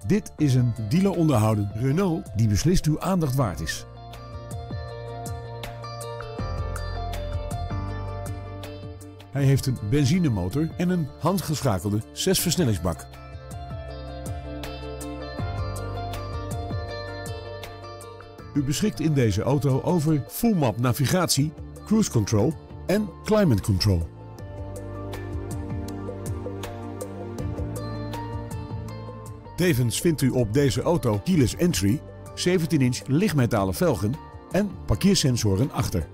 Dit is een dealer onderhouden Renault die beslist uw aandacht waard is. Hij heeft een benzinemotor en een handgeschakelde 6-versnellingsbak. U beschikt in deze auto over full map navigatie, cruise control en climate control. Tevens vindt u op deze auto keyless entry, 17-inch lichtmetalen velgen en parkeersensoren achter.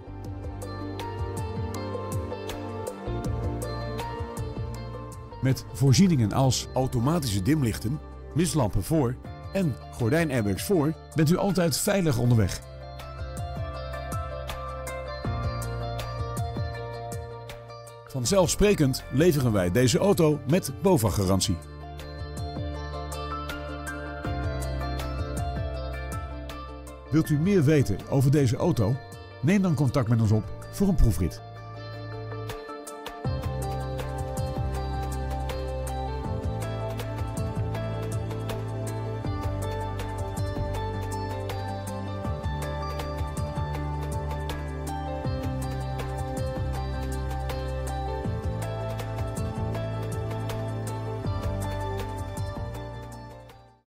Met voorzieningen als automatische dimlichten, mistlampen voor en gordijnairbags voor bent u altijd veilig onderweg. Vanzelfsprekend leveren wij deze auto met BOVAG-garantie. Wilt u meer weten over deze auto? Neem dan contact met ons op voor een proefrit.